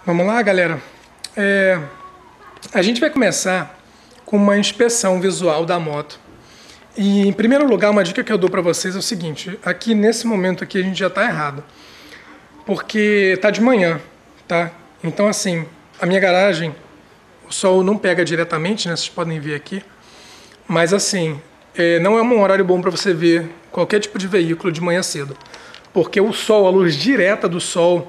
Vamos lá, galera? A gente vai começar com uma inspeção visual da moto. E, em primeiro lugar, uma dica que eu dou para vocês é o seguinte. Aqui, nesse momento aqui, a gente já está errado. Porque tá de manhã, tá? Então, assim, a minha garagem, o sol não pega diretamente, né? Vocês podem ver aqui. Mas, assim, não é um horário bom para você ver qualquer tipo de veículo de manhã cedo. Porque o sol, a luz direta do sol,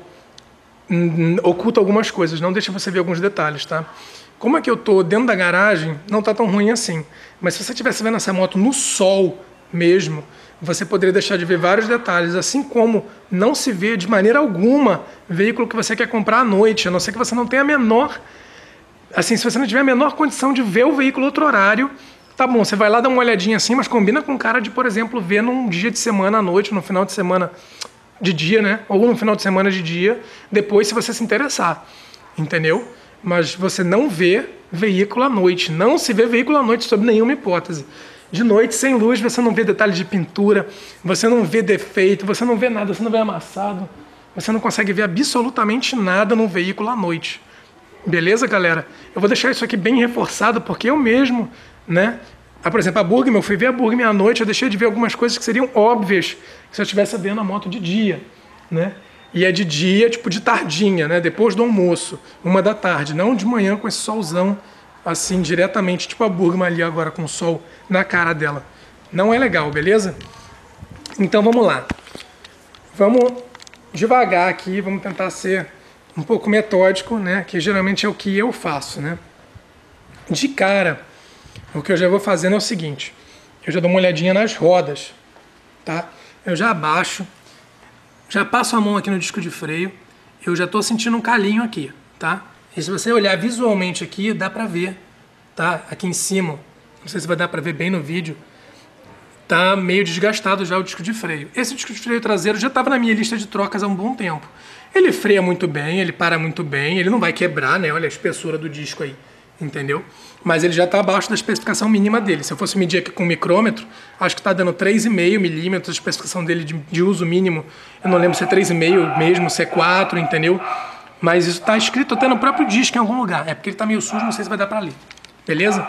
oculta algumas coisas, não deixa você ver alguns detalhes, tá? Como é que eu tô dentro da garagem, não tá tão ruim assim. Mas se você estivesse vendo essa moto no sol mesmo, você poderia deixar de ver vários detalhes, assim como não se vê de maneira alguma veículo que você quer comprar à noite, a não ser que você não tenha a menor... Assim, se você não tiver a menor condição de ver o veículo outro horário, tá bom, você vai lá dar uma olhadinha assim, mas combina com o cara de, por exemplo, ver num dia de semana à noite, no final de semana de dia, né? Ou no final de semana de dia, depois se você se interessar, entendeu? Mas você não vê veículo à noite, não se vê veículo à noite sob nenhuma hipótese. De noite, sem luz, você não vê detalhes de pintura, você não vê defeito, você não vê nada, você não vê amassado, você não consegue ver absolutamente nada no veículo à noite. Beleza, galera? Eu vou deixar isso aqui bem reforçado, porque eu mesmo, né? Por exemplo, a Burgman, eu fui ver a Burgman à noite, eu deixei de ver algumas coisas que seriam óbvias se eu estivesse vendo a moto de dia, né? E é de dia, tipo de tardinha, né? Depois do almoço, 1 da tarde, não de manhã com esse solzão, assim, diretamente, tipo a Burgman ali agora com o sol na cara dela. Não é legal, beleza? Então vamos lá. Vamos devagar aqui, vamos tentar ser um pouco metódico, né? Que geralmente é o que eu faço, né? De cara, o que eu já vou fazendo é o seguinte. Eu já dou uma olhadinha nas rodas, tá? Eu já abaixo, já passo a mão aqui no disco de freio, eu já estou sentindo um calinho aqui, tá? E se você olhar visualmente aqui, dá pra ver, tá? Aqui em cima, não sei se vai dar pra ver bem no vídeo, tá meio desgastado já o disco de freio. Esse disco de freio traseiro já estava na minha lista de trocas há um bom tempo. Ele freia muito bem, ele para muito bem, ele não vai quebrar, né? Olha a espessura do disco aí, entendeu? Mas ele já está abaixo da especificação mínima dele. Se eu fosse medir aqui com o micrômetro, acho que está dando 3,5 milímetros, a especificação dele de uso mínimo. Eu não lembro se é 3,5 mesmo, se é 4, entendeu? Mas isso está escrito até no próprio disco em algum lugar. É porque ele está meio sujo, não sei se vai dar para ler. Beleza?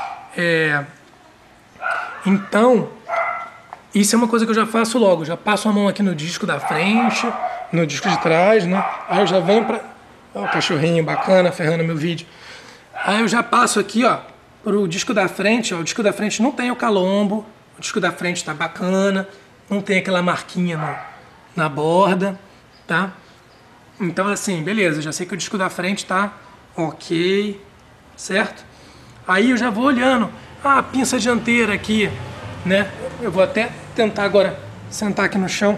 Então, isso é uma coisa que eu já faço logo. Já passo a mão aqui no disco da frente, no disco de trás, né? Aí eu já venho para... Ó, o cachorrinho bacana, ferrando meu vídeo. Aí eu já passo aqui, ó, pro disco da frente, ó. O disco da frente não tem o calombo, o disco da frente tá bacana, não tem aquela marquinha na borda, tá? Então, assim, beleza, já sei que o disco da frente tá ok, certo? Aí eu já vou olhando, a pinça dianteira aqui, né? Eu vou até tentar agora sentar aqui no chão.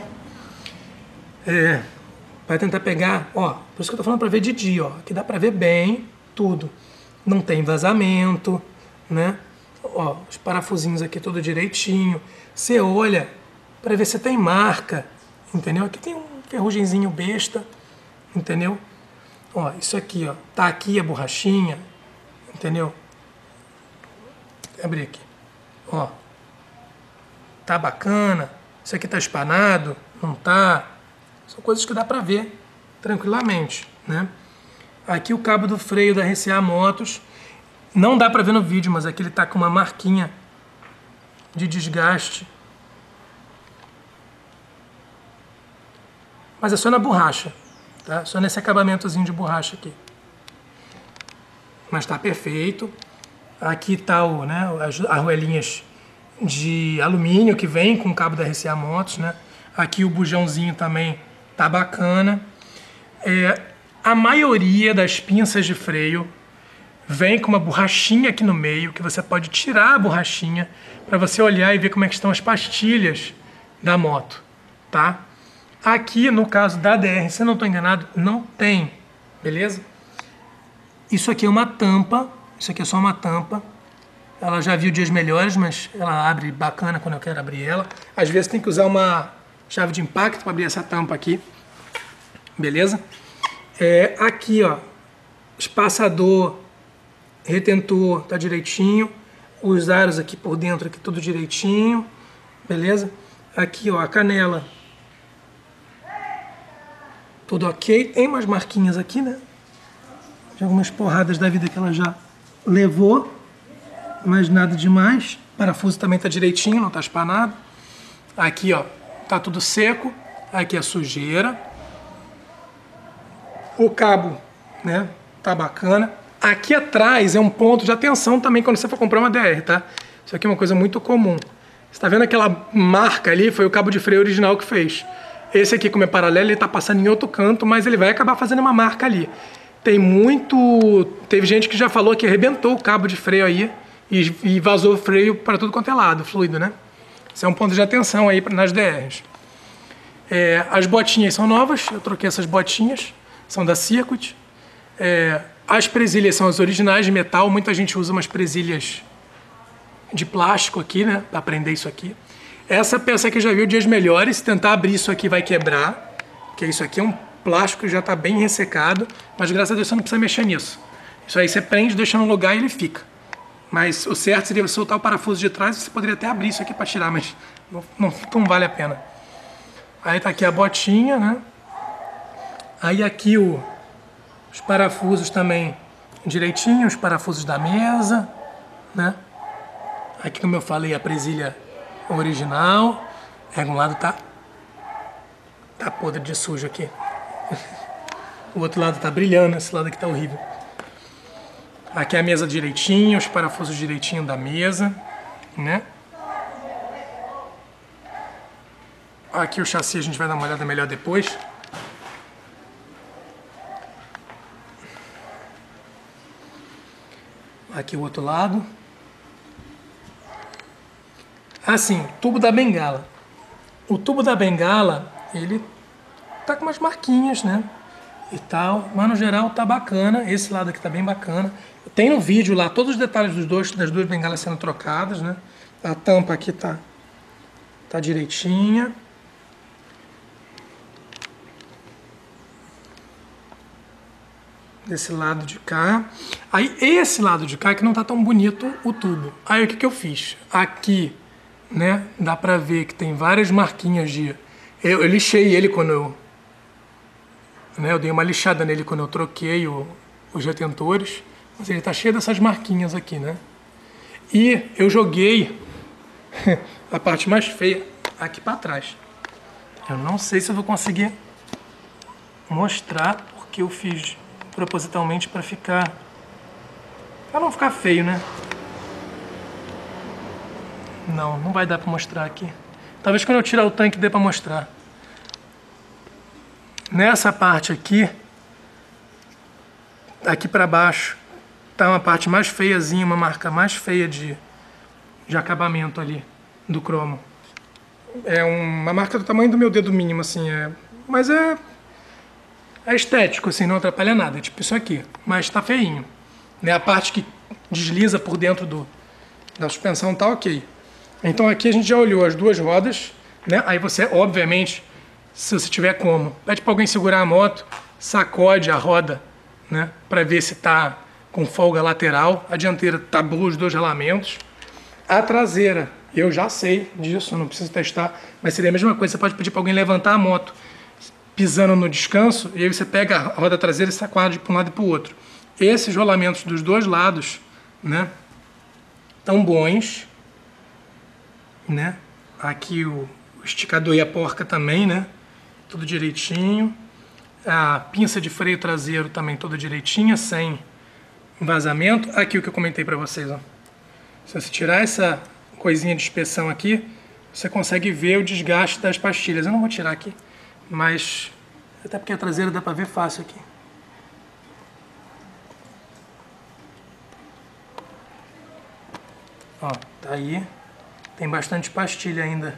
Vai tentar pegar, ó, por isso que eu tô falando pra ver de dia, ó. Aqui dá pra ver bem tudo. Não tem vazamento, né? Ó, os parafusinhos aqui tudo direitinho. Você olha pra ver se tem marca, entendeu? Aqui tem um ferrugenzinho besta, entendeu? Ó, isso aqui, ó, tá aqui a borrachinha, entendeu? Vou abrir aqui, ó. Tá bacana, isso aqui tá espanado, não tá. São coisas que dá pra ver tranquilamente, né? Aqui o cabo do freio da RCA Motos, não dá pra ver no vídeo, mas aqui ele tá com uma marquinha de desgaste. Mas é só na borracha, tá? Só nesse acabamentozinho de borracha aqui. Mas tá perfeito. Aqui tá as arruelinhas de alumínio que vem com o cabo da RCA Motos, né? Aqui o bujãozinho também tá bacana. A maioria das pinças de freio vem com uma borrachinha aqui no meio, que você pode tirar a borrachinha para você olhar e ver como é que estão as pastilhas da moto, tá? Aqui, no caso da DR, se eu não estou enganado, não tem, beleza? Isso aqui é uma tampa, isso aqui é só uma tampa. Ela já viu dias melhores, mas ela abre bacana quando eu quero abrir ela. Às vezes tem que usar uma chave de impacto para abrir essa tampa aqui, beleza? Aqui, ó, espaçador, retentor, tá direitinho. Os aros aqui por dentro, aqui tudo direitinho, beleza? Aqui, ó, a canela, tudo ok. Tem umas marquinhas aqui, né? de algumas porradas da vida que ela já levou, mas nada demais. O parafuso também tá direitinho, não tá espanado. Aqui, ó, tá tudo seco. Aqui a sujeira. O cabo, né, tá bacana. Aqui atrás é um ponto de atenção também quando você for comprar uma DR, tá? Isso aqui é uma coisa muito comum. Você tá vendo aquela marca ali? Foi o cabo de freio original que fez. Esse aqui, como é paralelo, ele tá passando em outro canto, mas ele vai acabar fazendo uma marca ali. Tem muito... Teve gente que já falou que arrebentou o cabo de freio aí e vazou o freio para tudo quanto é lado, fluido, né? Esse é um ponto de atenção aí nas DRs. As botinhas são novas, eu troquei essas botinhas, são da Circuit. As presilhas são as originais de metal, muita gente usa umas presilhas de plástico aqui, né, para prender isso aqui. Essa peça aqui já viu dias melhores, se tentar abrir isso aqui vai quebrar, porque isso aqui é um plástico que já está bem ressecado, mas graças a Deus você não precisa mexer nisso. Isso aí você prende, deixa no lugar e ele fica. Mas o certo seria soltar o parafuso de trás, você poderia até abrir isso aqui para tirar, mas não vale a pena. Aí tá aqui a botinha, né? Aí aqui os parafusos também direitinho, os parafusos da mesa, né? Aqui, como eu falei, a presilha original. Um lado tá podre de sujo aqui. O outro lado tá brilhando, esse lado aqui tá horrível. Aqui a mesa direitinho, os parafusos direitinho da mesa, né? Aqui o chassi a gente vai dar uma olhada melhor depois. Aqui o outro lado. Assim, tubo da bengala. O tubo da bengala, ele tá com umas marquinhas, né? E tal, mas no geral tá bacana. Esse lado aqui tá bem bacana. Tem no vídeo lá todos os detalhes das duas bengalas sendo trocadas, né? A tampa aqui tá direitinha. Desse lado de cá. Aí esse lado de cá que não tá tão bonito o tubo. Aí o que eu fiz? Aqui, né, dá pra ver que tem várias marquinhas de... Eu lixei ele quando eu dei uma lixada nele quando eu troquei os retentores. Mas ele tá cheio dessas marquinhas aqui, né? E eu joguei a parte mais feia aqui pra trás. Eu não sei se eu vou conseguir mostrar, porque eu fiz propositalmente para não ficar feio, né? Não vai dar para mostrar aqui. Talvez quando eu tirar o tanque dê para mostrar. Nessa parte aqui para baixo, tá uma parte mais feiazinha, uma marca mais feia de acabamento ali do cromo. É uma marca do tamanho do meu dedo mínimo, assim, mas é estético, assim, não atrapalha nada, é tipo isso aqui, mas tá feinho, né? A parte que desliza por dentro da suspensão tá ok. Então aqui a gente já olhou as duas rodas, né? Aí você, obviamente, se você tiver como, pede para alguém segurar a moto, sacode a roda, né? Para ver se tá com folga lateral. A dianteira tá boa, os dois rolamentos. A traseira, eu já sei disso, não preciso testar, mas seria a mesma coisa, você pode pedir para alguém levantar a moto pisando no descanso, e aí você pega a roda traseira e sacode para um lado e para o outro. Esses rolamentos dos dois lados, né, estão bons, né? Aqui o esticador e a porca também, né? Tudo direitinho. A pinça de freio traseiro também toda direitinha, sem vazamento. Aqui o que eu comentei para vocês, ó. Se você tirar essa coisinha de inspeção aqui, você consegue ver o desgaste das pastilhas. Eu não vou tirar aqui, mas até porque a traseira dá para ver fácil aqui. Ó, tá aí. Tem bastante pastilha ainda.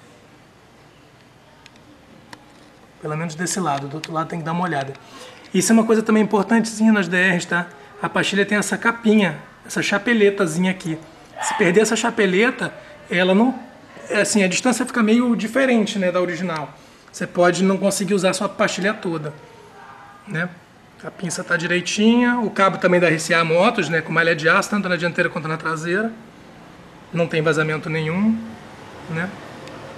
Pelo menos desse lado. Do outro lado tem que dar uma olhada. Isso é uma coisa também importantezinha nas DRs, tá? A pastilha tem essa capinha, essa chapeletazinha aqui. Se perder essa chapeleta, ela não... Assim, a distância fica meio diferente, né, da original. Você pode não conseguir usar a sua pastilha toda, né? A pinça tá direitinha. O cabo também da RCA Motos, né, com malha de aço, tanto na dianteira quanto na traseira. Não tem vazamento nenhum, né?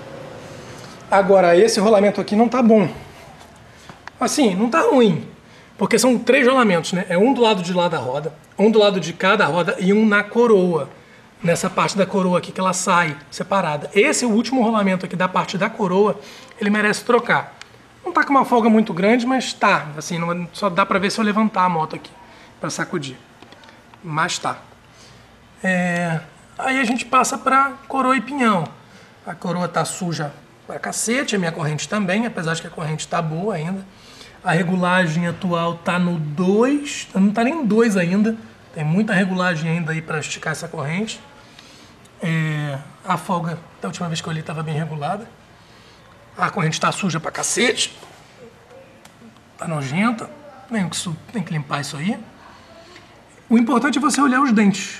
Agora, esse rolamento aqui não tá bom. Assim, não tá ruim, Porque são 3 rolamentos, né? É um do lado de lá da roda, um do lado de cada roda e um na coroa. Nessa parte da coroa aqui que ela sai separada. Esse é o último rolamento aqui da parte da coroa, ele merece trocar. Não tá com uma folga muito grande, mas tá. Assim, não, só dá pra ver se eu levantar a moto aqui pra sacudir. Mas tá. Aí a gente passa pra coroa e pinhão. A coroa tá suja pra cacete, a minha corrente também, apesar de que a corrente tá boa ainda. A regulagem atual tá no 2, não tá nem no 2 ainda. Tem muita regulagem ainda aí pra esticar essa corrente. A folga, da última vez que eu olhei, estava bem regulada. A corrente está suja pra cacete. Tá nojenta. Tem que limpar isso aí. O importante é você olhar os dentes.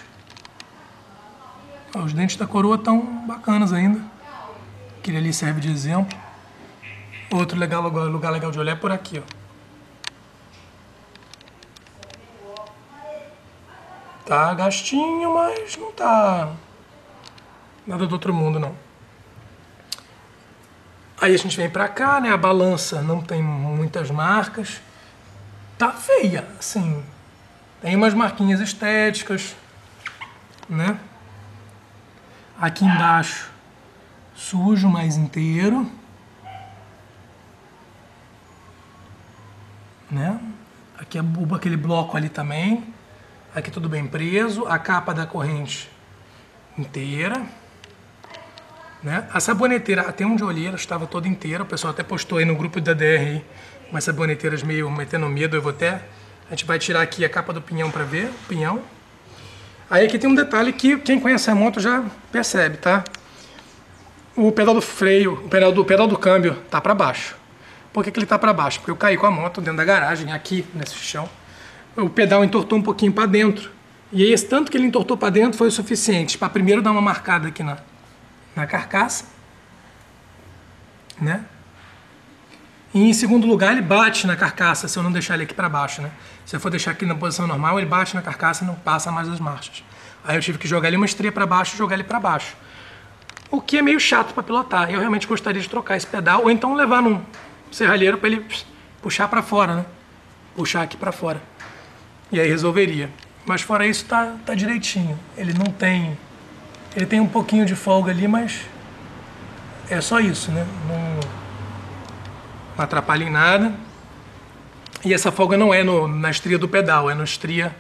Os dentes da coroa estão bacanas ainda. Aquele ali serve de exemplo. Outro lugar legal de olhar é por aqui, ó. Tá gastinho, mas não tá nada do outro mundo, não. Aí a gente vem pra cá, né? A balança não tem muitas marcas. Tá feia, assim. Tem umas marquinhas estéticas, né? Aqui embaixo, sujo, mas inteiro. Né? Aqui é aquele bloco ali também. Aqui tudo bem preso. A capa da corrente inteira. Né? A saboneteira, até onde eu olhei, ela estava toda inteira. O pessoal até postou aí no grupo da DR aí, umas saboneteiras meio metendo medo. A gente vai tirar aqui a capa do pinhão para ver o pinhão. Aí aqui tem um detalhe que quem conhece a moto já percebe, tá? O pedal do freio, o pedal do câmbio tá para baixo. Por que ele tá para baixo? Porque eu caí com a moto dentro da garagem, aqui nesse chão. O pedal entortou um pouquinho para dentro. E aí, esse tanto que ele entortou para dentro foi o suficiente para primeiro dar uma marcada aqui na carcaça, né? E em segundo lugar, ele bate na carcaça se eu não deixar ele aqui para baixo, né? Se eu for deixar aqui na posição normal, ele bate na carcaça e não passa mais as marchas. Aí eu tive que jogar ele uma estria para baixo e jogar ele para baixo. O que é meio chato para pilotar. Eu realmente gostaria de trocar esse pedal ou então levar num serralheiro para ele puxar para fora, né? Puxar aqui para fora. E aí resolveria. Mas fora isso tá direitinho. Ele não tem... Ele tem um pouquinho de folga ali, mas é só isso, né? Não atrapalha em nada. E essa folga não é na estria do pedal, é na estria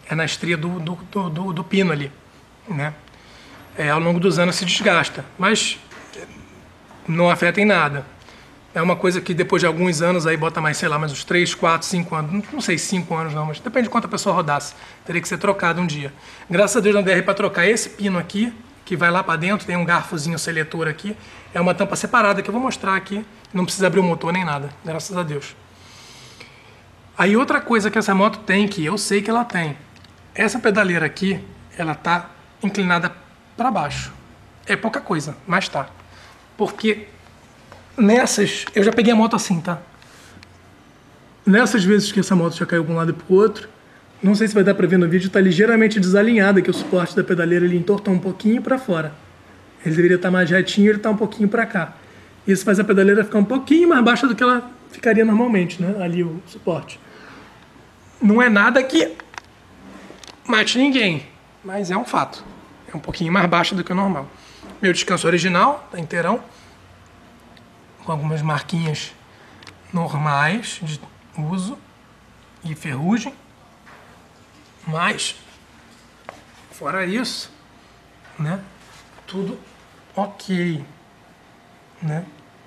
do pino ali, né? Ao longo dos anos se desgasta, mas não afeta em nada. É uma coisa que depois de alguns anos, aí bota mais, sei lá, mais uns 3, 4, 5 anos, não sei 5 anos não, mas depende de quanto a pessoa rodasse, teria que ser trocado um dia. Graças a Deus na DR para trocar esse pino aqui, que vai lá para dentro, tem um garfozinho seletor aqui, é uma tampa separada que eu vou mostrar aqui, não precisa abrir o motor nem nada, graças a Deus. Aí outra coisa que essa moto tem, que eu sei que ela tem, essa pedaleira aqui, ela tá inclinada para baixo. É pouca coisa, mas tá. Porque nessas, eu já peguei a moto assim, tá? Nessas vezes que essa moto já caiu para um lado e para o outro, não sei se vai dar para ver no vídeo, tá ligeiramente desalinhada, que o suporte da pedaleira ele entortou um pouquinho para fora. Ele deveria estar mais retinho, ele tá um pouquinho para cá. Isso faz a pedaleira ficar um pouquinho mais baixa do que ela ficaria normalmente, né? Ali o suporte. Não é nada que mate ninguém, mas é um fato. É um pouquinho mais baixa do que o normal. Meu descanso original, tá inteirão, com algumas marquinhas normais de uso e ferrugem, mas fora isso, né, tudo ok, né?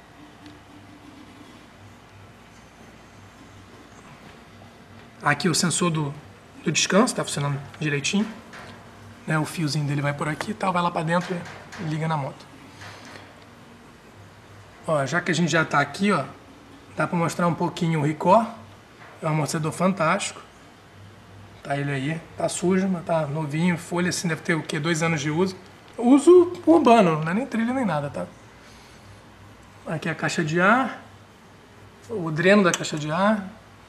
Aqui o sensor do descanso está funcionando direitinho, né? O fiozinho dele vai por aqui e tal, vai lá para dentro e liga na moto. Ó, já que a gente já está aqui, ó, dá para mostrar um pouquinho o Ricor. É um amortecedor fantástico. Tá ele aí, tá sujo, mas tá novinho, folha assim, deve ter o quê? 2 anos de uso. Uso urbano, não é nem trilha nem nada, tá? Aqui a caixa de ar, o dreno da caixa de ar.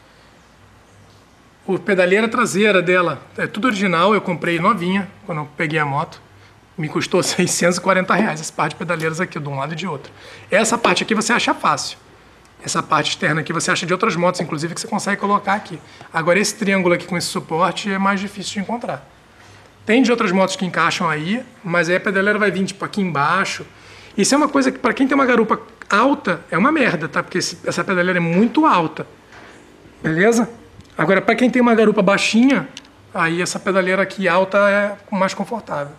A pedaleira traseira dela é tudo original, eu comprei novinha quando eu peguei a moto. Me custou R$640 esse par de pedaleiras aqui, de um lado e de outro. Essa parte aqui você acha fácil. Essa parte externa aqui você acha de outras motos, inclusive, que você consegue colocar aqui. Agora esse triângulo aqui com esse suporte é mais difícil de encontrar. Tem de outras motos que encaixam aí, mas aí a pedaleira vai vir tipo aqui embaixo. Isso é uma coisa que para quem tem uma garupa alta é uma merda, tá? Porque essa pedaleira é muito alta. Beleza? Agora para quem tem uma garupa baixinha, aí essa pedaleira aqui alta é mais confortável.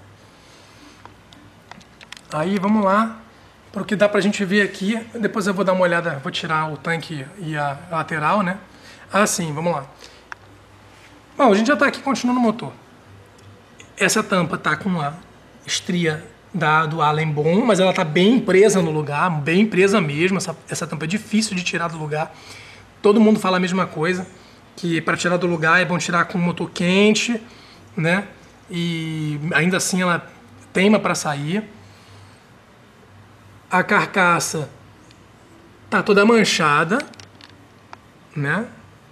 Aí vamos lá para o que dá pra gente ver aqui. Depois eu vou dar uma olhada, vou tirar o tanque e a lateral, né? Ah, sim, vamos lá. Bom, a gente já tá aqui continuando o motor. Essa tampa tá com a estria do Allen bom, mas ela tá bem presa no lugar, bem presa mesmo. Essa tampa é difícil de tirar do lugar. Todo mundo fala a mesma coisa, que para tirar do lugar é bom tirar com o motor quente, né? E ainda assim ela teima para sair. A carcaça tá toda manchada, né?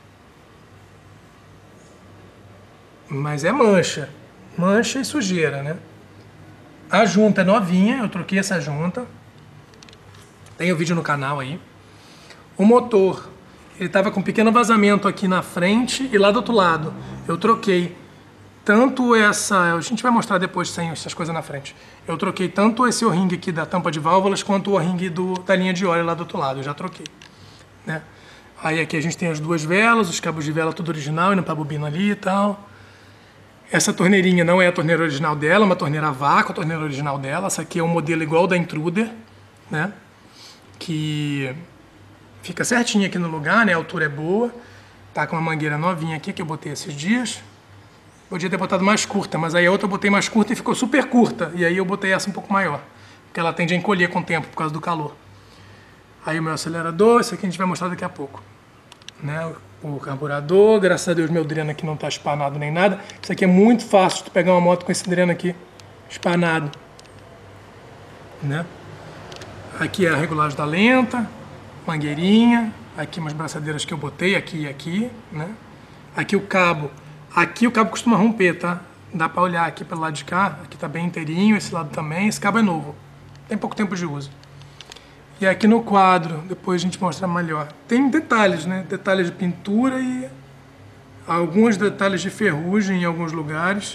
Mas é mancha e sujeira, né? A junta é novinha, eu troquei essa junta. Tem o vídeo no canal aí. O motor, ele tava com um pequeno vazamento aqui na frente e lá do outro lado. Eu troquei tanto essa... A gente vai mostrar depois sem essas coisas na frente. Eu troquei tanto esse O-ring aqui da tampa de válvulas quanto o O-ring da linha de óleo lá do outro lado. Eu já troquei, né? Aí aqui a gente tem as duas velas, os cabos de vela tudo original, indo pra bobina ali e tal. Essa torneirinha não é a torneira original dela, é uma torneira a vácuo, a torneira original dela. Essa aqui é um modelo igual da Intruder, né? Que fica certinho aqui no lugar, né? A altura é boa. Tá com uma mangueira novinha aqui que eu botei esses dias. Podia ter botado mais curta, mas aí a outra eu botei mais curta e ficou super curta. E aí eu botei essa um pouco maior, porque ela tende a encolher com o tempo por causa do calor. Aí o meu acelerador, isso aqui a gente vai mostrar daqui a pouco, né? O carburador, graças a Deus meu dreno aqui não está espanado nem nada. Isso aqui é muito fácil de pegar uma moto com esse dreno aqui espanado, né? Aqui é a regulagem da lenta, mangueirinha, aqui umas braçadeiras que eu botei, aqui e aqui, né? Aqui o cabo costuma romper, tá? Dá para olhar aqui pelo lado de cá, aqui tá bem inteirinho, esse lado também, esse cabo é novo, tem pouco tempo de uso. E aqui no quadro, depois a gente mostra melhor. Tem detalhes, né? Detalhes de pintura e alguns detalhes de ferrugem em alguns lugares.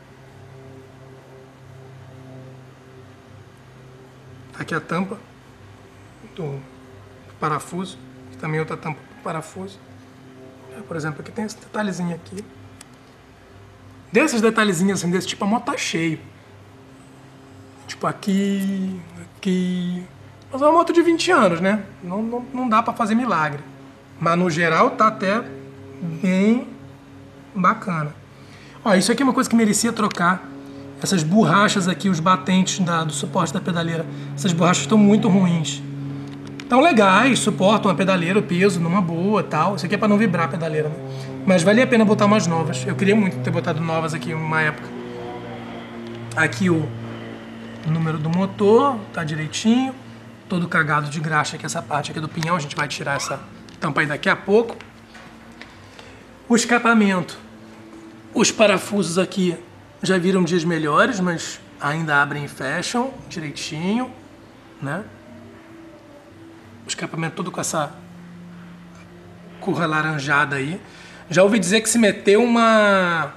Aqui a tampa do parafuso. Aqui também outra tampa do parafuso. Por exemplo, aqui tem esse detalhezinho aqui. Desses detalhezinhos assim, desse tipo, a moto tá cheio. Tipo aqui, aqui... Mas é uma moto de 20 anos, né? Não dá pra fazer milagre. Mas no geral tá até bem bacana. Ó, isso aqui é uma coisa que merecia trocar. Essas borrachas aqui, os batentes do suporte da pedaleira. Essas borrachas estão muito ruins. Estão legais, suportam a pedaleira, o peso numa boa e tal. Isso aqui é pra não vibrar a pedaleira, né? Mas vale a pena botar umas novas. Eu queria muito ter botado novas aqui em uma época. Aqui o número do motor, tá direitinho. Todo cagado de graxa aqui, essa parte aqui do pinhão. A gente vai tirar essa tampa aí daqui a pouco. O escapamento. Os parafusos aqui já viram dias melhores, mas ainda abrem e fecham direitinho, né? O escapamento todo com essa cor alaranjada aí. Já ouvi dizer que se meter uma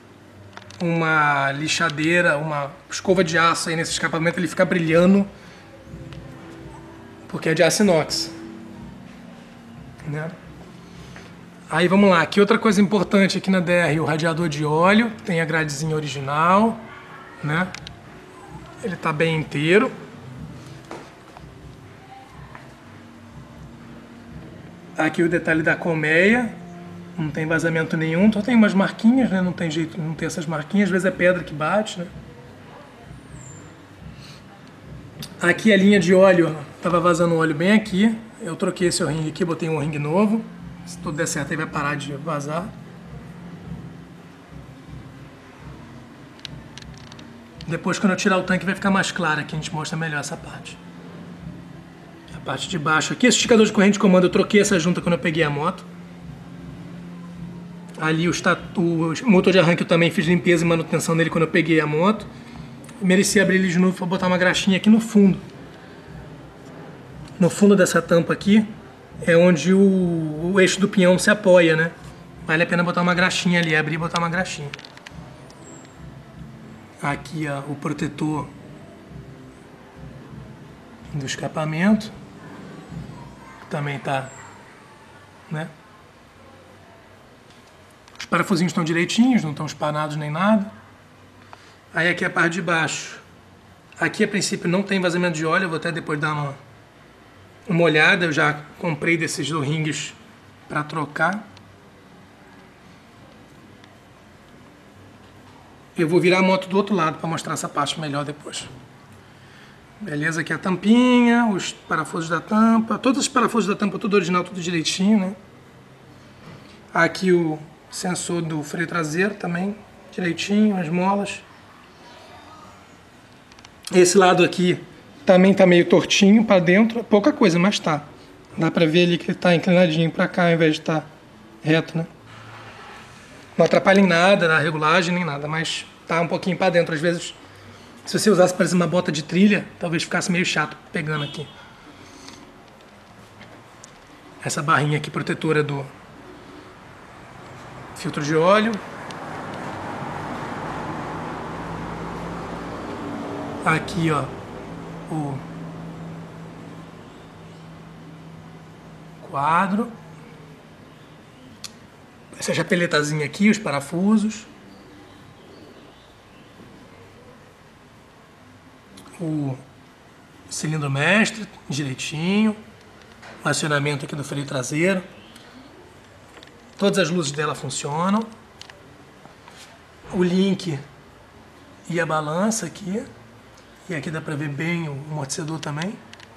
lixadeira, uma escova de aço aí nesse escapamento, ele fica brilhando, porque é de aço inox, né? Aí vamos lá, aqui outra coisa importante aqui na DR, o radiador de óleo, tem a gradezinha original, né? Ele tá bem inteiro. Aqui o detalhe da colmeia, não tem vazamento nenhum, só tem umas marquinhas, né? Não tem jeito, não tem essas marquinhas, às vezes é pedra que bate, né? Aqui a linha de óleo, tava vazando óleo bem aqui, eu troquei esse O-ring aqui, botei um O-ring novo, se tudo der certo aí vai parar de vazar. Depois quando eu tirar o tanque vai ficar mais claro aqui, a gente mostra melhor essa parte. A parte de baixo aqui, esse esticador de corrente de comando, eu troquei essa junta quando eu peguei a moto. Ali o motor de arranque eu também fiz limpeza e manutenção nele quando eu peguei a moto. Merecia abrir ele de novo para botar uma graxinha aqui no fundo. No fundo dessa tampa aqui, é onde o eixo do pinhão se apoia, né? Vale a pena botar uma graxinha ali, abrir e botar uma graxinha. Aqui, ó, o protetor do escapamento. Também tá, né? Os parafusinhos estão direitinhos, não estão espanados nem nada. Aí aqui a parte de baixo. Aqui a princípio não tem vazamento de óleo, eu vou até depois dar uma olhada. Eu já comprei desses do-rings para trocar. Eu vou virar a moto do outro lado para mostrar essa parte melhor depois. Beleza, aqui a tampinha, os parafusos da tampa. Todos os parafusos da tampa, tudo original, tudo direitinho, né? Aqui o sensor do freio traseiro também, direitinho, as molas. Esse lado aqui também tá meio tortinho para dentro, pouca coisa, mas tá. Dá para ver ali que ele tá inclinadinho para cá ao invés de estar reto, né? Não atrapalha em nada na regulagem nem nada, mas tá um pouquinho para dentro. Às vezes, se você usasse, por exemplo, uma bota de trilha, talvez ficasse meio chato pegando aqui. Essa barrinha aqui protetora do filtro de óleo. Aqui, ó, o quadro. Essa chapeletazinha aqui, os parafusos. O cilindro mestre direitinho. O acionamento aqui do freio traseiro. Todas as luzes dela funcionam. O link e a balança aqui. E aqui dá pra ver bem o amortecedor também.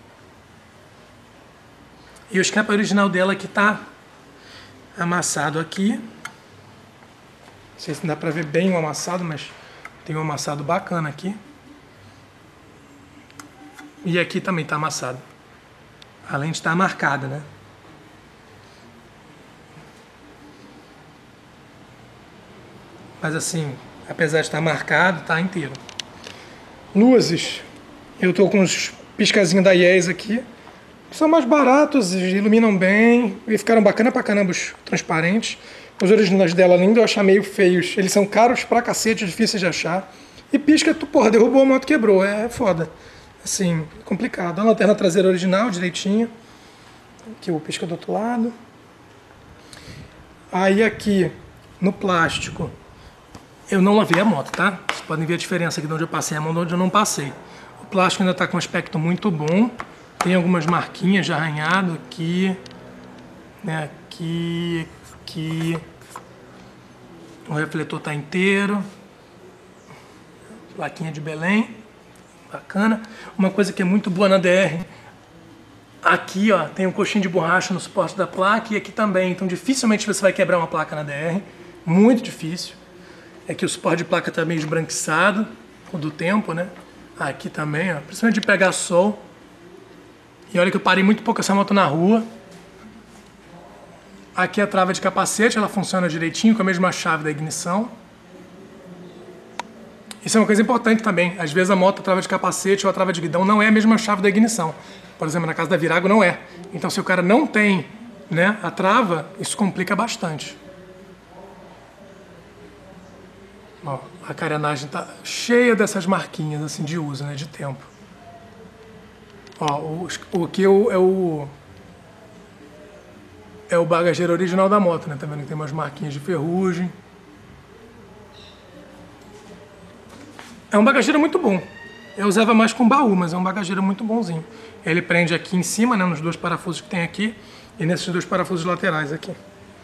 E o escape original dela que tá amassado aqui. Não sei se dá pra ver bem o amassado, mas tem um amassado bacana aqui. E aqui também tá amassado. Além de estar marcada, né? Mas assim, apesar de estar marcado, tá inteiro. Luzes. Eu tô com os piscazinhos da Yes aqui. São mais baratos, iluminam bem. E ficaram bacana pra caramba os transparentes. Os originais dela, além de eu achar meio feios, eles são caros pra cacete, difíceis de achar. E pisca, porra, derrubou a moto, quebrou. É foda. Assim, complicado. A lanterna traseira original, direitinho. Aqui o pisca do outro lado. Aí aqui, no plástico, eu não lavei a moto, tá? Vocês podem ver a diferença aqui de onde eu passei a mão e de onde eu não passei. O plástico ainda tá com um aspecto muito bom. Tem algumas marquinhas de arranhado aqui, né? Aqui. O refletor tá inteiro. Plaquinha de Belém. Bacana. Uma coisa que é muito boa na DR. Aqui, ó, tem um coxinho de borracha no suporte da placa e aqui também. Então dificilmente você vai quebrar uma placa na DR. Muito difícil. É que o suporte de placa tá meio esbranquiçado com o do tempo, né? Aqui também, ó. Principalmente de pegar sol. E olha que eu parei muito pouco essa moto na rua. Aqui a trava de capacete, ela funciona direitinho com a mesma chave da ignição. Isso é uma coisa importante também. Às vezes a moto, a trava de capacete ou a trava de guidão não é a mesma chave da ignição. Por exemplo, na casa da Virago não é. Então se o cara não tem, né, a trava, isso complica bastante. Ó, a carenagem tá cheia dessas marquinhas assim de uso, né, de tempo. Ó, o que é o bagageiro original da moto, né? Tá vendo que tem umas marquinhas de ferrugem. É um bagageiro muito bom. Eu usava mais com baú, mas é um bagageiro muito bonzinho. Ele prende aqui em cima, né, nos dois parafusos que tem aqui e nesses dois parafusos laterais aqui.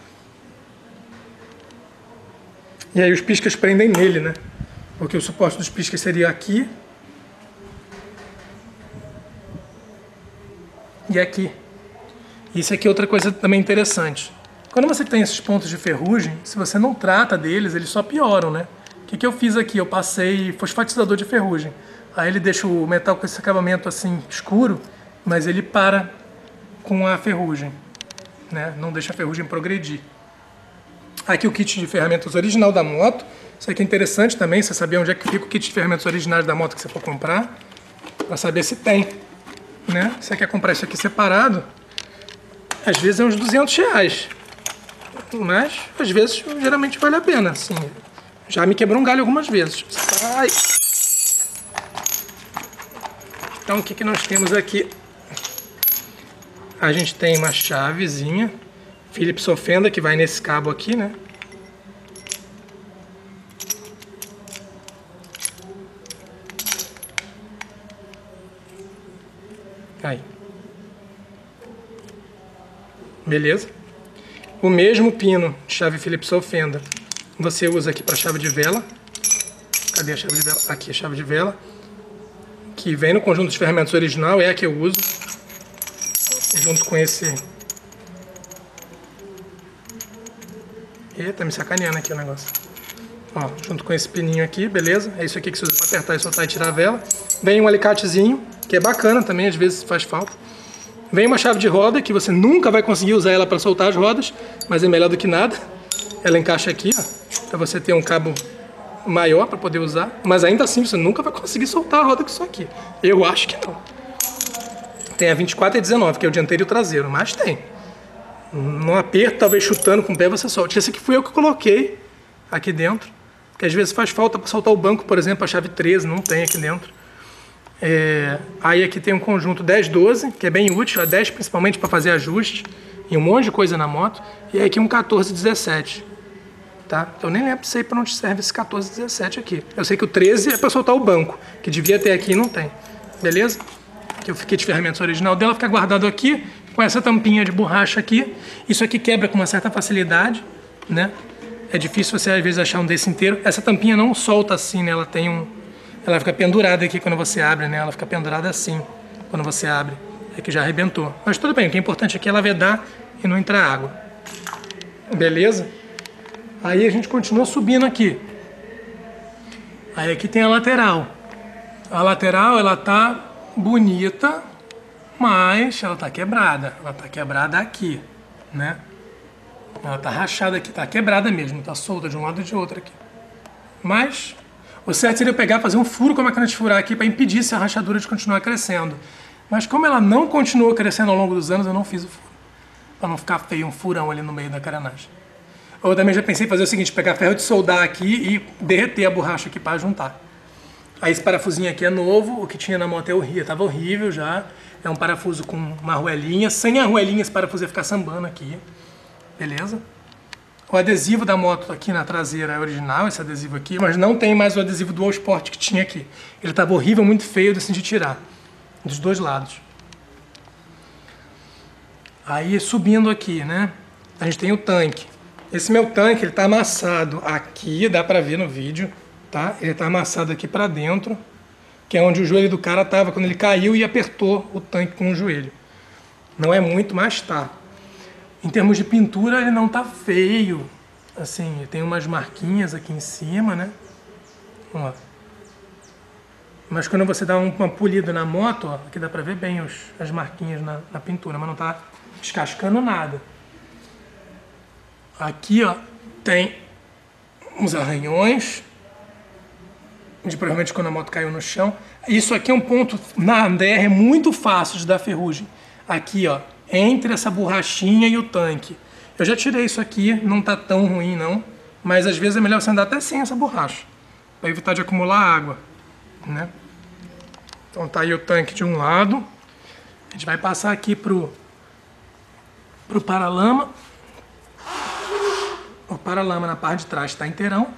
E aí os piscas prendem nele, né? Porque o suporte dos piscas seria aqui e aqui. Isso aqui é outra coisa também interessante. Quando você tem esses pontos de ferrugem, se você não trata deles, eles só pioram, né? O que eu fiz aqui? Eu passei fosfatizador de ferrugem. Aí ele deixa o metal com esse acabamento assim escuro, mas ele para com a ferrugem, né? Não deixa a ferrugem progredir. Aqui o kit de ferramentas original da moto. Isso aqui é interessante também, você saber onde é que fica o kit de ferramentas originais da moto que você for comprar, para saber se tem, né? Se você quer comprar isso aqui separado, Às vezes é uns R$200. Mas, às vezes, geralmente vale a pena, assim. Já me quebrou um galho algumas vezes. Sai! Então, o que nós temos aqui? A gente tem uma chavezinha Phillips ou fenda, que vai nesse cabo aqui, né? Aí. Beleza? O mesmo pino de chave Phillips ou fenda você usa aqui para chave de vela. Cadê a chave de vela? Aqui a chave de vela. Que vem no conjunto de ferramentas original, é a que eu uso. Junto com esse... Eita, me sacaneando aqui o negócio. Ó, junto com esse pininho aqui, beleza? É isso aqui que você usa para apertar e soltar e tirar a vela. Vem um alicatezinho, que é bacana também, às vezes faz falta. Vem uma chave de roda, que você nunca vai conseguir usar ela para soltar as rodas, mas é melhor do que nada. Ela encaixa aqui, ó, para você ter um cabo maior para poder usar, mas ainda assim você nunca vai conseguir soltar a roda com isso aqui. Eu acho que não. Tem a 24 e 19, que é o dianteiro e o traseiro, mas tem. No aperto, talvez chutando com o pé, você solte. Esse aqui fui eu que coloquei aqui dentro, que às vezes faz falta para soltar o banco, por exemplo, a chave 13, não tem aqui dentro. Aí aqui tem um conjunto 10-12, que é bem útil, a 10 principalmente para fazer ajuste e um monte de coisa na moto, e aí aqui um 14-17, tá? Eu nem lembro sei para onde serve esse 14-17 aqui. Eu sei que o 13 é para soltar o banco, que devia ter aqui e não tem, beleza? Aqui o kit de ferramentas original dela fica guardado aqui, com essa tampinha de borracha aqui. Isso aqui quebra com uma certa facilidade, né? É difícil você às vezes achar um desse inteiro. Essa tampinha não solta assim, né? Ela fica pendurada aqui quando você abre, né? Ela fica pendurada assim quando você abre. É que já arrebentou. Mas tudo bem, o que é importante aqui é ela vedar e não entrar água. Beleza? Aí a gente continua subindo aqui. Aí aqui tem a lateral. A lateral, ela tá bonita, mas ela tá quebrada. Ela tá quebrada aqui, né? Ela tá rachada aqui, tá quebrada mesmo. Tá solta de um lado e de outro aqui. Mas... o certo seria pegar e fazer um furo com a máquina de furar aqui para impedir essa rachadura de continuar crescendo. Mas como ela não continuou crescendo ao longo dos anos, eu não fiz o furo. Para não ficar feio um furão ali no meio da carenagem. Eu também já pensei em fazer o seguinte, pegar ferro de soldar aqui e derreter a borracha aqui para juntar. Aí esse parafusinho aqui é novo, o que tinha na moto estava horrível já. É um parafuso com uma arruelinha. Sem a arruelinha esse parafuso ia ficar sambando aqui. Beleza? O adesivo da moto aqui na traseira é original, esse adesivo aqui, mas não tem mais o adesivo do All Sport que tinha aqui. Ele estava horrível, muito feio, eu decidi tirar. Dos dois lados. Aí subindo aqui, né? A gente tem o tanque. Esse meu tanque, ele tá amassado aqui, dá pra ver no vídeo, tá? Ele tá amassado aqui pra dentro, que é onde o joelho do cara tava quando ele caiu e apertou o tanque com o joelho. Não é muito, mas tá. Em termos de pintura, ele não tá feio. Assim, tem umas marquinhas aqui em cima, né? Ó. Mas quando você dá uma polida na moto, ó, aqui dá pra ver bem as marquinhas na pintura, mas não tá descascando nada. Aqui, ó, tem uns arranhões, de provavelmente quando a moto caiu no chão. Isso aqui é um ponto na DR muito fácil de dar ferrugem. Aqui, ó, entre essa borrachinha e o tanque. Eu já tirei isso aqui, não tá tão ruim não, mas às vezes é melhor você andar até sem essa borracha, para evitar de acumular água, né? Então tá aí o tanque de um lado. A gente vai passar aqui pro paralama. O paralama na parte de trás está inteirão.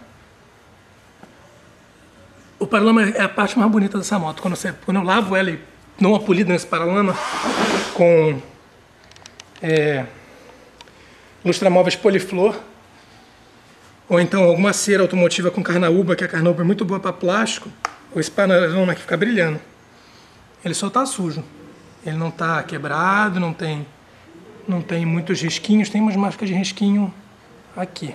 O paralama é a parte mais bonita dessa moto. Quando eu lavo ela e dou uma polida nesse paralama com lustramóveis poliflor, ou então alguma cera automotiva com carnaúba, que a carnaúba é muito boa para plástico, esse paralama aqui fica brilhando. Ele só tá sujo. Ele não tá quebrado, não tem muitos risquinhos, tem umas marcas de risquinho aqui.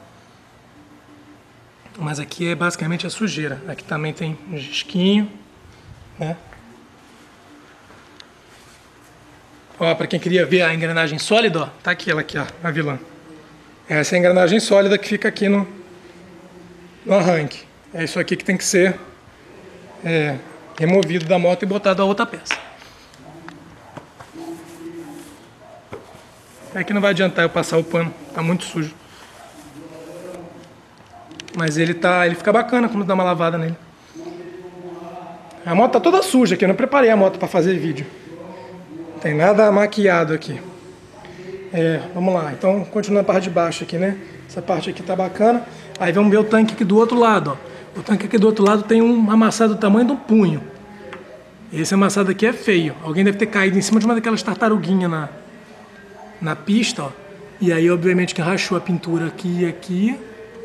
Mas aqui é basicamente a sujeira. Aqui também tem um risquinho, né? Ó, para quem queria ver a engrenagem sólida, ó, tá aqui ela aqui, ó, a vilã. Essa é a engrenagem sólida que fica aqui no arranque. É isso aqui que tem que ser removido da moto e botado a outra peça. É que não vai adiantar eu passar o pano, tá muito sujo. Mas ele fica bacana quando dá uma lavada nele. A moto tá toda suja aqui, eu não preparei a moto para fazer vídeo. Não tem nada maquiado aqui. Vamos lá, então continuando a parte de baixo aqui, né? Essa parte aqui tá bacana. Aí vamos ver o tanque aqui do outro lado, ó. O tanque aqui do outro lado tem um amassado do tamanho de um punho. Esse amassado aqui é feio. Alguém deve ter caído em cima de uma daquelas tartaruguinhas na pista, ó. E aí, obviamente, que rachou a pintura aqui e aqui.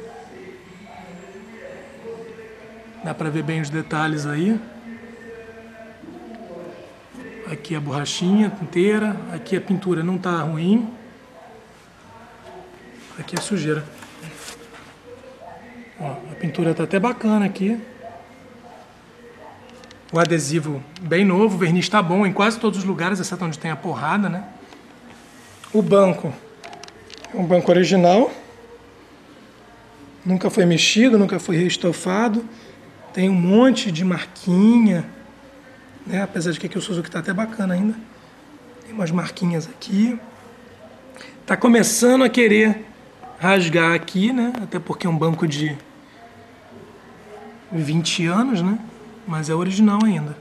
Dá pra ver bem os detalhes aí. Aqui a borrachinha inteira. Aqui a pintura não tá ruim. Aqui é sujeira. Ó, a pintura tá até bacana aqui. O adesivo bem novo, o verniz tá bom em quase todos os lugares, exceto onde tem a porrada, né? O banco é um banco original. Nunca foi mexido, nunca foi reestofado. Tem um monte de marquinha, né? Apesar de que aqui o Suzuki tá até bacana ainda. Tem umas marquinhas aqui. Tá começando a querer rasgar aqui, né? Até porque é um banco de 20 anos, né? Mas é original ainda.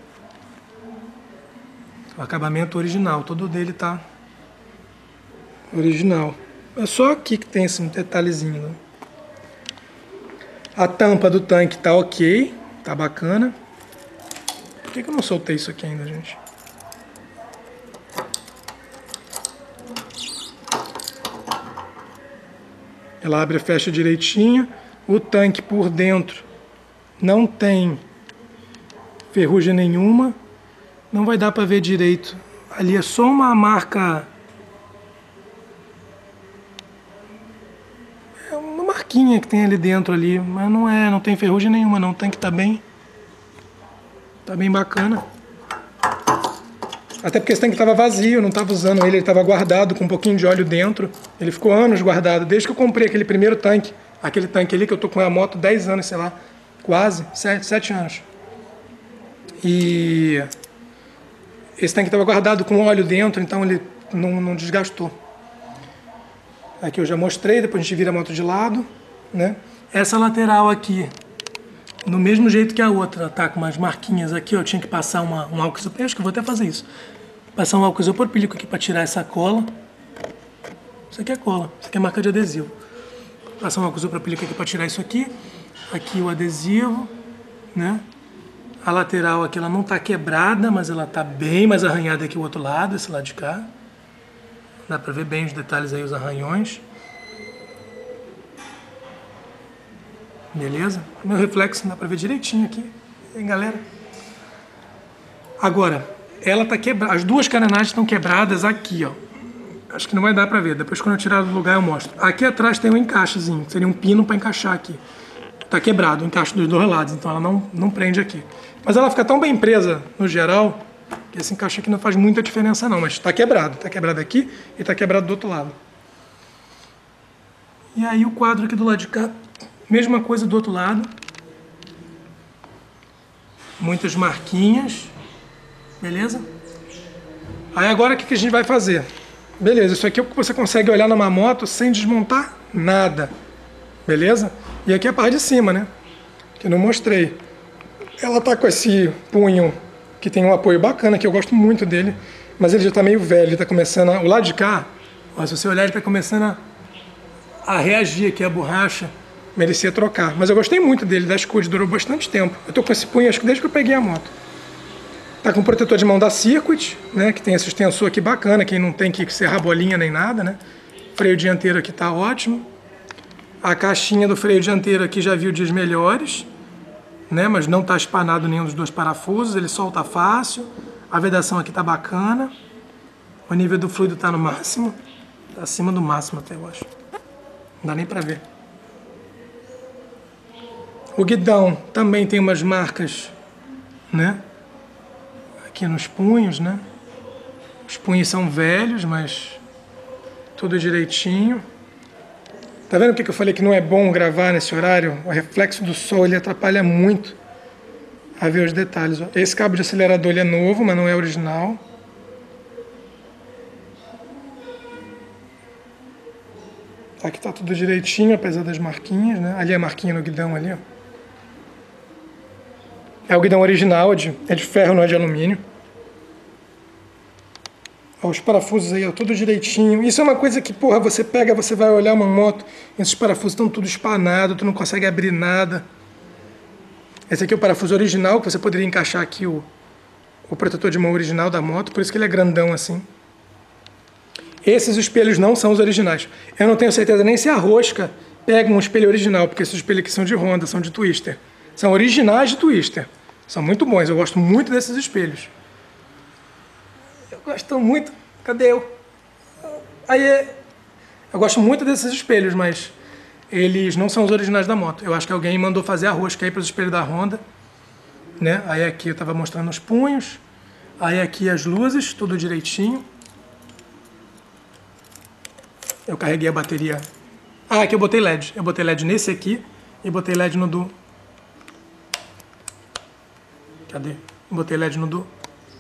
O acabamento original, todo dele tá original. É só aqui que tem esse detalhezinho, né? A tampa do tanque tá ok, tá bacana. Por que eu não soltei isso aqui ainda, gente? Ela abre e fecha direitinho. O tanque por dentro não tem ferrugem nenhuma. Não vai dar para ver direito. Ali é só uma marca. É uma marquinha que tem ali dentro ali, mas não tem ferrugem nenhuma não. O tanque tá bem bacana. Até porque esse tanque estava vazio, eu não estava usando ele estava guardado com um pouquinho de óleo dentro. Ele ficou anos guardado, desde que eu comprei aquele primeiro tanque, aquele tanque ali que eu tô com a moto 10 anos, sei lá, quase, 7 anos. E esse tanque estava guardado com óleo dentro, então ele não desgastou. Aqui eu já mostrei, depois a gente vira a moto de lado, né? Essa lateral aqui, do mesmo jeito que a outra, tá com umas marquinhas aqui, eu tinha que passar um álcool isopor, acho que eu vou até fazer isso. Passar um álcool isopropílico aqui para tirar essa cola. Isso aqui é cola, isso aqui é marca de adesivo. Passar um álcool isopropílico aqui para tirar isso aqui. Aqui o adesivo, né? A lateral aqui ela não tá quebrada, mas ela tá bem mais arranhada que o outro lado, esse lado de cá. Dá para ver bem os detalhes aí, os arranhões. Beleza? Meu reflexo dá pra ver direitinho aqui, hein, galera? Agora, ela tá quebrada, as duas carenagens estão quebradas aqui, ó. Acho que não vai dar pra ver, depois quando eu tirar do lugar eu mostro. Aqui atrás tem um encaixezinho, que seria um pino pra encaixar aqui. Tá quebrado o encaixe dos dois lados, então ela não prende aqui. Mas ela fica tão bem presa, no geral, que esse encaixe aqui não faz muita diferença não, mas tá quebrado aqui e tá quebrado do outro lado. E aí o quadro aqui do lado de cá, mesma coisa do outro lado. Muitas marquinhas. Beleza? Aí agora o que a gente vai fazer? Beleza, isso aqui é o que você consegue olhar numa moto sem desmontar nada. Beleza? E aqui é a parte de cima, né? Que eu não mostrei. Ela tá com esse punho que tem um apoio bacana, que eu gosto muito dele. Mas ele já tá meio velho, ele tá começando a... O lado de cá, ó, se você olhar, ele tá começando a reagir aqui, a borracha. Merecia trocar. Mas eu gostei muito dele, da Scud, durou bastante tempo. Eu tô com esse punho, acho que desde que eu peguei a moto. Tá com protetor de mão da Circuit, né? Que tem esse extensor aqui bacana, que não tem que serrar bolinha nem nada, né? Freio dianteiro aqui tá ótimo. A caixinha do freio dianteiro aqui já viu dias melhores, né? Mas não tá espanado nenhum dos dois parafusos, ele solta fácil. A vedação aqui tá bacana. O nível do fluido tá no máximo. Tá acima do máximo até, eu acho. Não dá nem pra ver. O guidão também tem umas marcas, né? Aqui nos punhos, né? Os punhos são velhos, mas tudo direitinho. Tá vendo o que eu falei que não é bom gravar nesse horário? O reflexo do sol ele atrapalha muito a ver os detalhes. Esse cabo de acelerador ele é novo, mas não é original. Aqui tá tudo direitinho, apesar das marquinhas, né? Ali a marquinha no guidão ali, ó. É o guidão original, é de ferro, não é de alumínio. Ó, os parafusos aí, ó, tudo direitinho. Isso é uma coisa que, porra, você pega, você vai olhar uma moto, esses parafusos estão tudo espanados, tu não consegue abrir nada. Esse aqui é o parafuso original, que você poderia encaixar aqui o protetor de mão original da moto, por isso que ele é grandão assim. Esses espelhos não são os originais. Eu não tenho certeza nem se a Rosca pega um espelho original, porque esses espelhos aqui são de Honda, são de Twister. São originais de Twister. São muito bons, eu gosto muito desses espelhos. Eu gosto muito... Cadê eu? Eu gosto muito desses espelhos, mas eles não são os originais da moto. Eu acho que alguém mandou fazer a Rosca aí para os espelhos da Honda, né? Aí aqui eu estava mostrando os punhos. Aí aqui as luzes, tudo direitinho. Eu carreguei a bateria. Ah, aqui eu botei LED. Eu botei LED nesse aqui e botei LED no do... Cadê? Botei LED no do...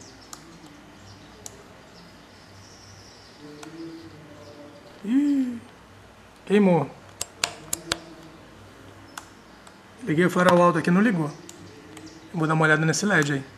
Ih, queimou. Liguei o farol alto aqui, não ligou. Vou dar uma olhada nesse LED aí.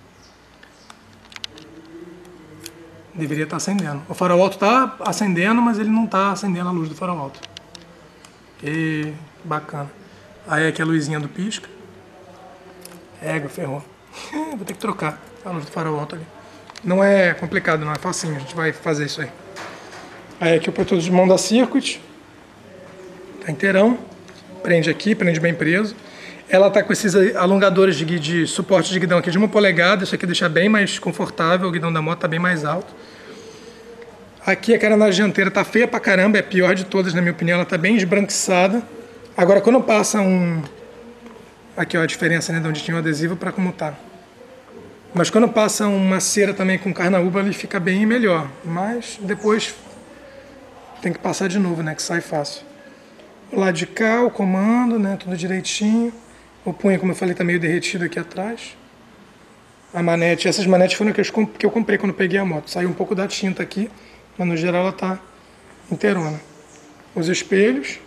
Deveria estar acendendo. O farol alto está acendendo, mas ele não está acendendo a luz do farol alto. E bacana. Aí aqui a luzinha do pisca. Ferrou. Vou ter que trocar a luz do farol alto ali. Não é complicado, não. É facinho. A gente vai fazer isso aí. Aí aqui o protetor de mão da Circuit. Tá inteirão. Prende aqui, prende bem preso. Ela tá com esses alongadores de suporte de guidão aqui de 1 polegada. Isso aqui deixa bem mais confortável. O guidão da moto tá bem mais alto. Aqui a carenagem dianteira tá feia pra caramba. É a pior de todas, na minha opinião. Ela tá bem esbranquiçada. Agora quando passa um... Aqui ó, a diferença, né, de onde tinha o adesivo para como tá. Mas quando passa uma cera também com carnaúba, ele fica bem melhor. Mas depois tem que passar de novo, né, que sai fácil. O lado de cá, o comando, né, tudo direitinho. O punho, como eu falei, tá meio derretido aqui atrás. A manete, essas manetes foram que eu comprei quando peguei a moto. Saiu um pouco da tinta aqui, mas no geral ela tá inteirona. Os espelhos.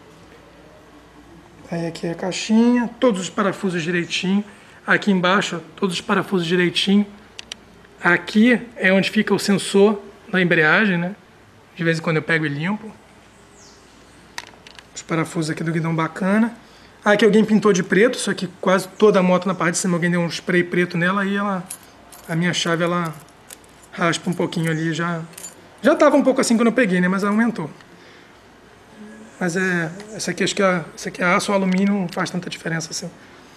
Aí aqui é a caixinha, todos os parafusos direitinho. Aqui embaixo, todos os parafusos direitinho. Aqui é onde fica o sensor da embreagem, né? De vez em quando eu pego e limpo. Os parafusos aqui do guidão bacana. Aqui alguém pintou de preto, só que quase toda a moto na parte de cima alguém deu um spray preto nela e a minha chave ela raspa um pouquinho ali. Já estava um pouco assim quando eu peguei, né? Mas aumentou. Mas essa aqui acho que essa aqui é aço ou alumínio, não faz tanta diferença assim.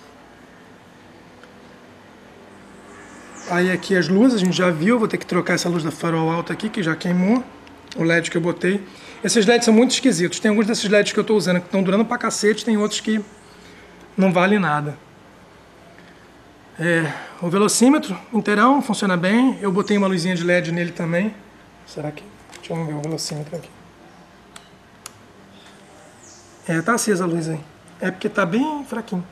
Aí aqui as luzes, a gente já viu, vou ter que trocar essa luz da farol alto aqui, que já queimou. O LED que eu botei. Esses LEDs são muito esquisitos. Tem alguns desses LEDs que eu estou usando que estão durando pra cacete, tem outros que não valem nada. O velocímetro inteirão, funciona bem. Eu botei uma luzinha de LED nele também. Será que... Deixa eu ver o velocímetro aqui. Tá acesa a luz aí. É porque tá bem fraquinho.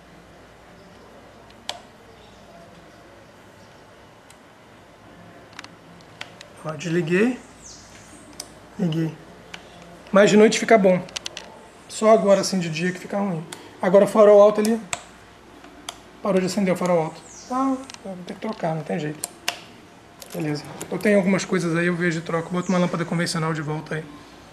Ó, desliguei. Liguei. Mas de noite fica bom. Só agora assim de dia que fica ruim. Agora o farol alto ali. Parou de acender o farol alto. Ah, vou ter que trocar, não tem jeito. Beleza. Eu tenho algumas coisas aí, eu vejo e troco. Boto uma lâmpada convencional de volta aí.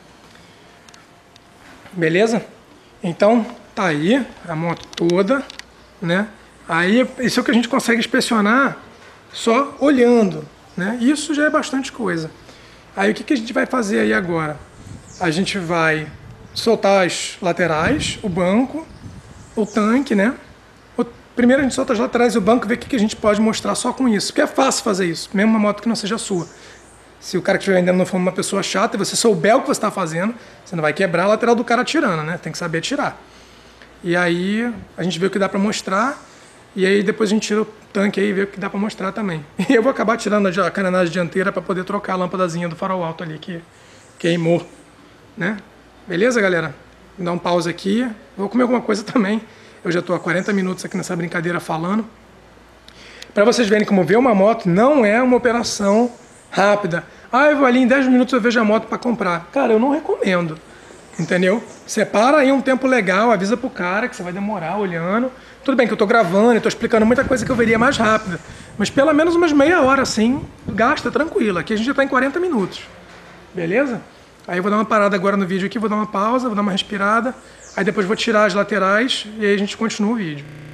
Beleza? Então, tá aí a moto toda, né? Aí, isso é o que a gente consegue inspecionar só olhando, né? Isso já é bastante coisa. Aí, o que a gente vai fazer aí agora? A gente vai soltar as laterais, o banco, o tanque, né? Primeiro a gente solta as laterais e o banco e vê o que a gente pode mostrar só com isso. Porque é fácil fazer isso, mesmo uma moto que não seja sua. Se o cara que estiver vendendo não for uma pessoa chata e você souber o que você está fazendo, você não vai quebrar a lateral do cara tirando, né? Tem que saber tirar. E aí a gente vê o que dá para mostrar e aí depois a gente tira o tanque aí e vê o que dá para mostrar também. E eu vou acabar tirando a carenagem dianteira para poder trocar a lâmpadazinha do farol alto ali que queimou, né? Beleza, galera? Vou dar um pause aqui. Vou comer alguma coisa também. Eu já estou há 40 minutos aqui nessa brincadeira falando. Para vocês verem como ver uma moto não é uma operação rápida. Ah, eu vou ali em 10 minutos eu vejo a moto para comprar. Cara, eu não recomendo. Entendeu? Separa aí um tempo legal, avisa pro cara que você vai demorar olhando. Tudo bem que eu tô gravando e tô explicando muita coisa que eu veria mais rápida. Mas pelo menos umas meia hora assim, gasta tranquilo. Aqui a gente já tá em 40 minutos. Beleza? Aí eu vou dar uma parada agora no vídeo aqui, vou dar uma pausa, vou dar uma respirada. Aí depois vou tirar as laterais e aí a gente continua o vídeo.